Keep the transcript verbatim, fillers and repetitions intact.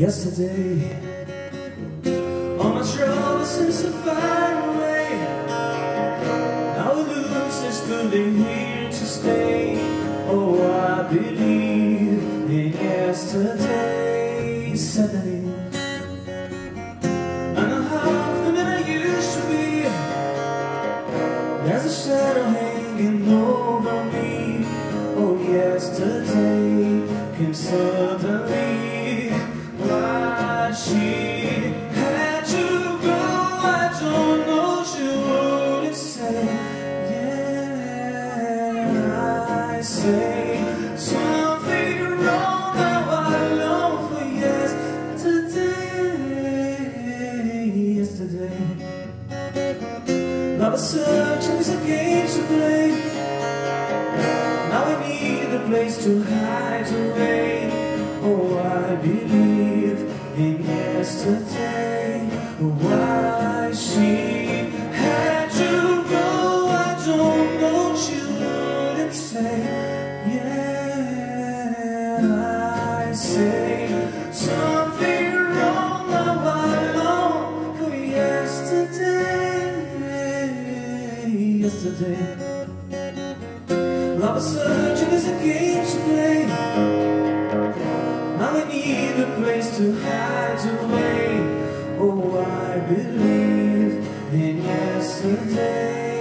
yesterday. All my troubles seem so far away. Now it looks as good they're here to stay. Oh, I believe in yesterday, Saturday. I'm not half the man I used to be. There's a shadow hanging over me. Oh, yesterday came suddenly. Why she had to go, I don't know, she wouldn't say. Yeah, I say something wrong, now I long for yesterday, yesterday. Love is searching is a game to play. Now I need a place to hide away. Oh, I believe in yesterday. Why she had to go, I don't know, she wouldn't say. Yeah, I say something wrong, now I long for yesterday, yesterday. Love is searching is a game to play. Now I need a place to hide away. Oh, I believe in yesterday.